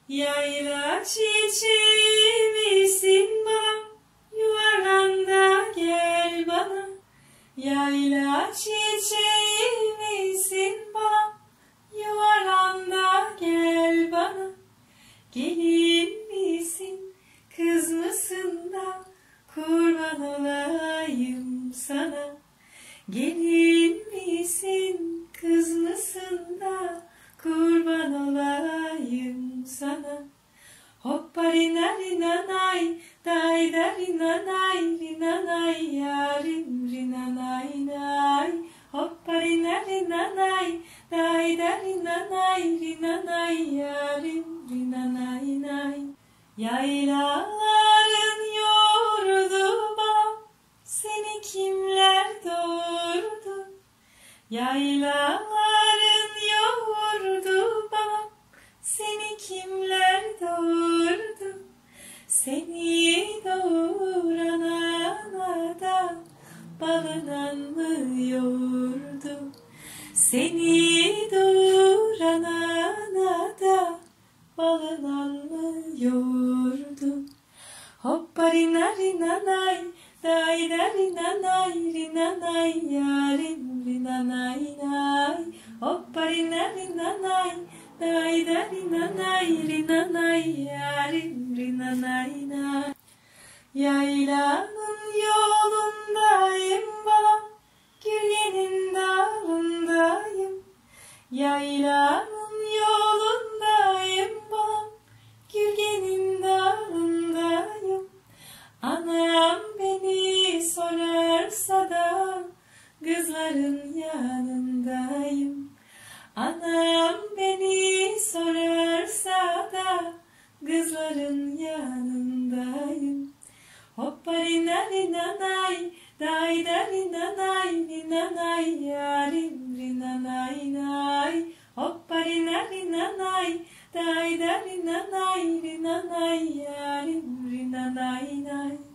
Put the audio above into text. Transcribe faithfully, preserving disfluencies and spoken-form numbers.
Yayla çiçeği misin bana, yuvarlan da gel bana. Yayla çiçeği misin bana, yuvarlan da gel bana. Gelin misin, kız mısın da, kurban olayım sana. Gelin misin, kız mısın da, kurban olayım sana. Hoppa rina rina nay, day da rina nay, rina nay yarim rina nay nay. Hoppa rina rina nay, day da rina nay, rina nay yarim rina nay nay. Yaylaların yoğurdu bana, seni kimler doğurdu? Yaylaların yoğurdu bana, seni kimler doğurdu? Seni doğuran anada bağlanan mı yoğurdu? Seni doğuran anada bağlanan mı yoğurdu? Hoppa rina rina nay, day da rina nay, rina nay yarim rina nay nay. Hoppa rina rina nay, day da rina nay, rina nay yarim rina nay nay. Yaylanın yolundayım bala, gülgenin dalındayım. Yaylanın yolundayım bala, gülgenin dalındayım. Anam beni sorarsa da, kızların yanındayım. Anam beni sorarsa da, kızların yanındayım. Hoppa rina rina nay, day da rina nay, rina nay yarim rina nay nay. Hoppa rina rina nay, day da rina nay, rina nay yarim rina nay nay.